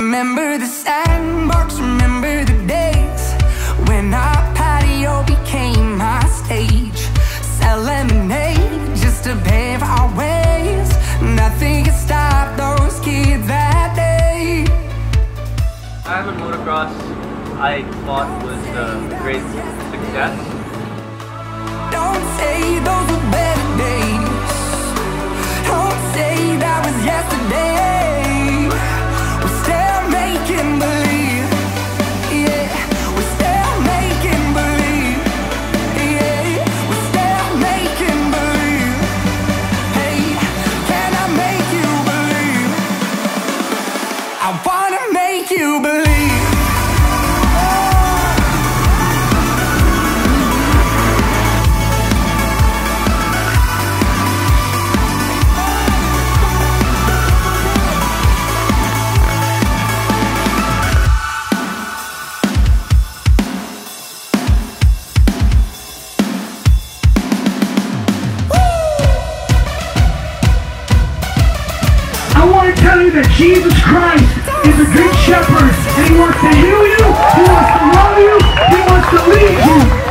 Remember the sandbox, remember the days when our patio became my stage. Sell lemonade just to pave our ways. Nothing can stop those kids that day. Ironman motocross, I thought was a great success. Don't say those were better days. Don't say that was yesterday. We're still making believe. Yeah, we're still making believe. Yeah, we're still making believe. Hey, can I make you believe? I wanna make you believe. I want to tell you that Jesus Christ is a good shepherd, and he wants to heal you, he wants to love you, he wants to lead you.